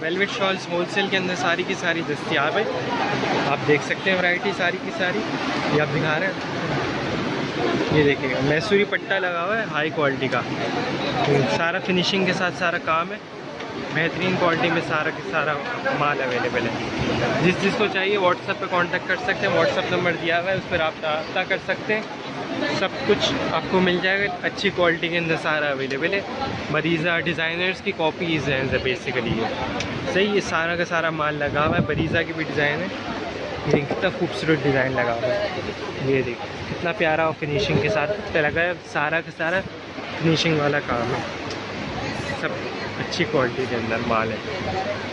Velvet shawls wholesale के अंदर सारी की सारी दस्तियाब है। आप देख सकते हैं वैरायटी सारी की सारी, ये आप दिखा रहे हैं। ये देखिएगा मैसूरी पट्टा लगा हुआ है हाई क्वालिटी का, सारा फिनिशिंग के साथ सारा काम है, बेहतरीन क्वालिटी में सारा का सारा माल अवेलेबल है। जिसको चाहिए व्हाट्सएप पे कांटेक्ट कर सकते हैं, व्हाट्सएप नंबर दिया हुआ है, उस पर आप रब्ता कर सकते हैं। सब कुछ आपको मिल जाएगा, अच्छी क्वालिटी के अंदर सारा अवेलेबल है। बरीज़ा डिज़ाइनर्स की कॉपीज़ हैं बेसिकली ये सही, ये सारा का सारा माल लगा हुआ है। बरीज़ा की भी डिज़ाइन है, ये कितना खूबसूरत डिज़ाइन लगा हुआ है। ये देखिए कितना प्यारा और फिनिशिंग के साथ लगा है, सारा का सारा फिनिशिंग वाला काम है, सब अच्छी क्वालिटी के अंदर माल है।